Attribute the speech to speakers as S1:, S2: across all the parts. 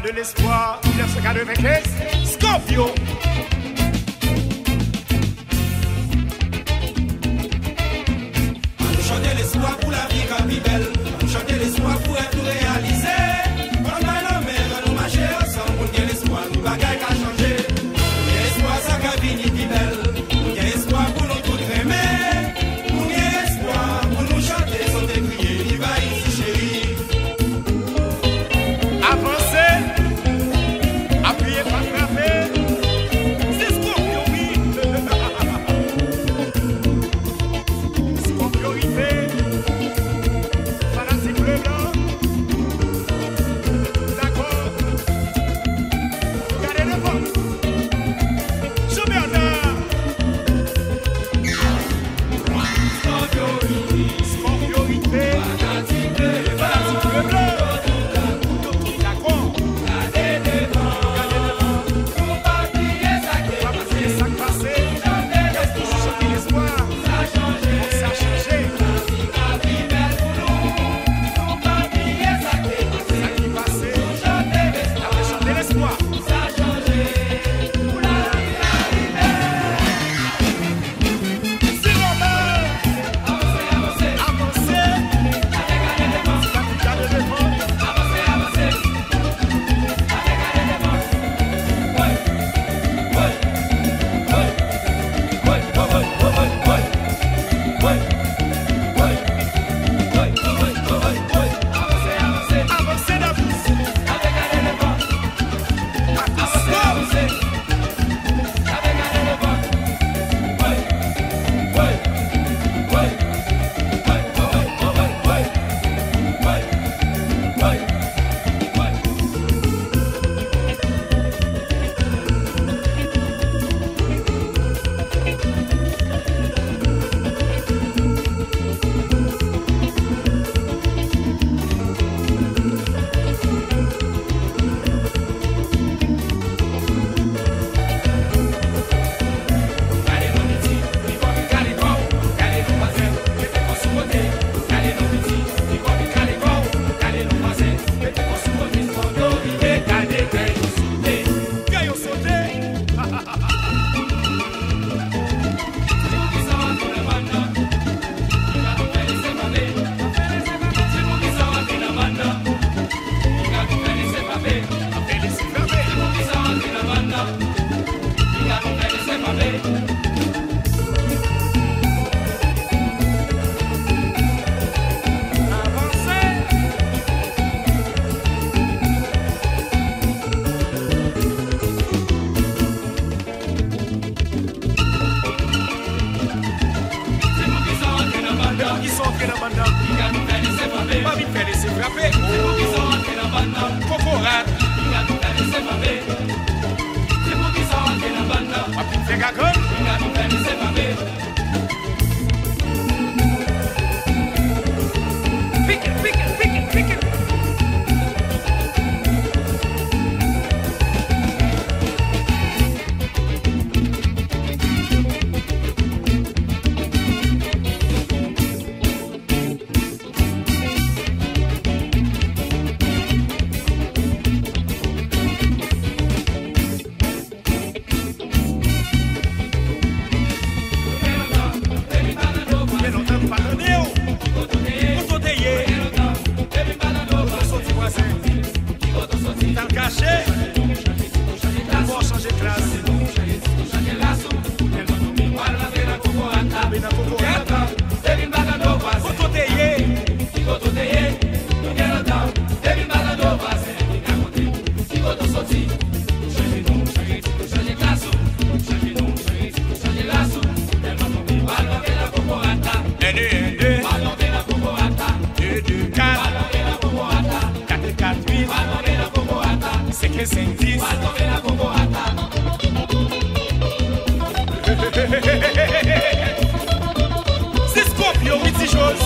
S1: de l'espoir, 1995, Scorpio.
S2: Chanter l'espoir pour la vie comme belle, chanter l'espoir pour être réalisé. On va la mer, nous marcher ensemble pour qu'il y ait l'espoir, nous bagaille qu'à changer. L'espoir ça qu'a fini qui belle, pour qu'il y ait espoir pour nous tout aimer. Pour qu'il y ait espoir pour nous chanter, sauter, crier, il va ici chérie.
S1: Avancez, appuyez pas frapper. C'est Scorpio, oui. Scorpio, il fait. Fanatique bleu blanc. D'accord. Regardez le vent. Jean-Bernard. Scorpio, il fait. Fanatique bleu blanc. C'est Scorpio, oui, c'est chose.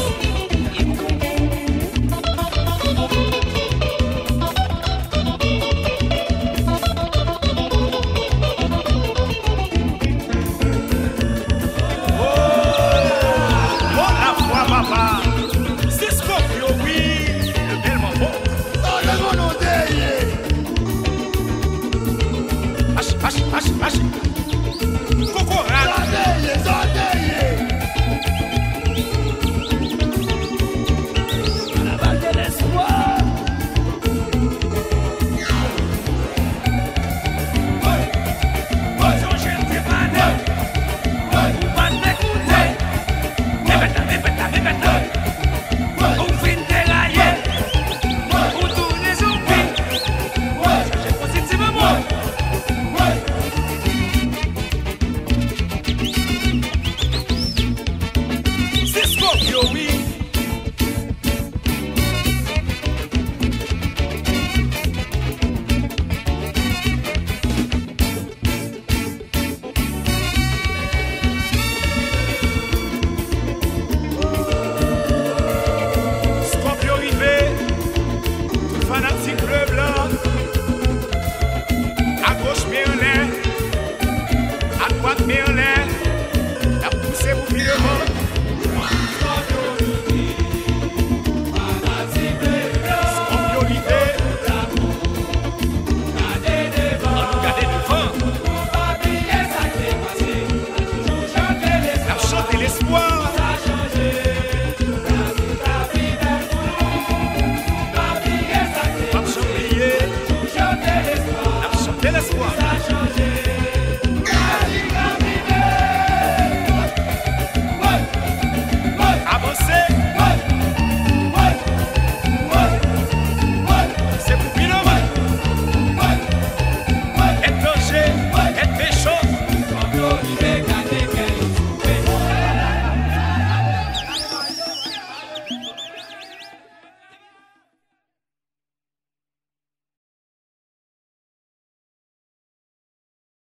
S1: Mais en l'air, la poussée pour plus devant. L'espoir, pas chanter l'espoir.